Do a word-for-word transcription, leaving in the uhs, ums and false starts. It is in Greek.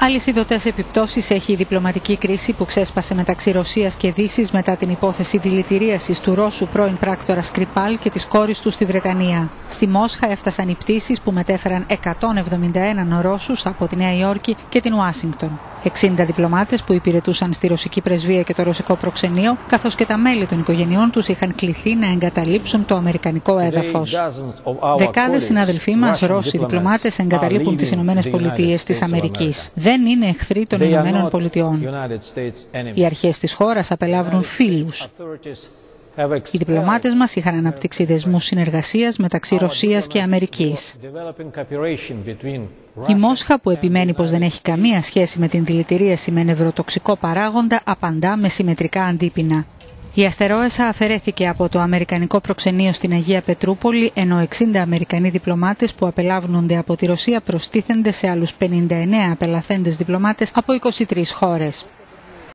Αλυσιδωτές επιπτώσεις έχει η διπλωματική κρίση που ξέσπασε μεταξύ Ρωσίας και Δύσης μετά την υπόθεση δηλητηρίασης του Ρώσου πρώην πράκτορα Σκρυπάλ και της κόρης του στη Βρετανία. Στη Μόσχα έφτασαν οι πτήσεις που μετέφεραν εκατόν εβδομήντα ένα Ρώσους από τη Νέα Υόρκη και την Ουάσιγκτον. εξήντα διπλωμάτες που υπηρετούσαν στη ρωσική πρεσβεία και το ρωσικό προξενείο, καθώς και τα μέλη των οικογενειών τους, είχαν κληθεί να εγκαταλείψουν το αμερικανικό έδαφος. Δεκάδες συναδελφοί μας, Ρώσοι διπλωμάτες, εγκαταλείπουν τις Ηνωμένες Πολιτείες της Αμερικής. Δεν είναι εχθροί των Ηνωμένων Πολιτειών. Οι αρχές της χώρας απελάβουν φίλους. Οι διπλωμάτες μας είχαν αναπτύξει δεσμούς συνεργασίας μεταξύ Ρωσίας και Αμερικής. Η Μόσχα, που επιμένει πως δεν έχει καμία σχέση με την δηλητηρίαση με νευροτοξικό παράγοντα, απαντά με συμμετρικά αντίπεινα. Η αστερόεσα αφαιρέθηκε από το αμερικανικό προξενείο στην Αγία Πετρούπολη, ενώ εξήντα Αμερικανοί διπλωμάτες που απελάβνονται από τη Ρωσία προστίθενται σε άλλους πενήντα εννέα απελαθέντες διπλωμάτες από είκοσι τρεις χώρες.